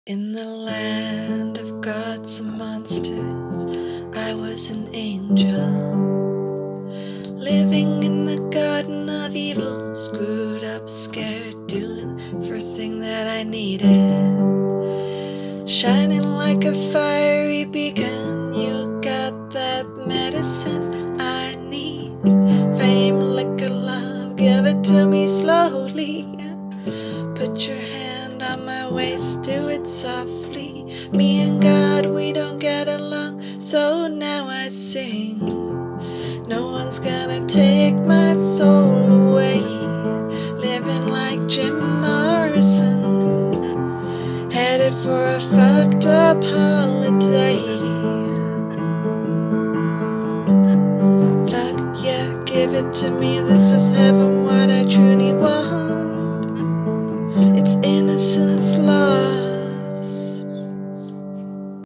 In the land of gods and monsters, I was an angel, living in the garden of evil, screwed up, scared, doing everything that I needed, shining like a fiery beacon. You got that medicine I need, fame, liquor, love, give it to me slowly. Put your hand on my waist, do it softly. Me and God, we don't get along, so now I sing. No one's gonna take my soul away, living like Jim Morrison, headed for a fucked up holiday. Fuck yeah, give it to me, this is heaven.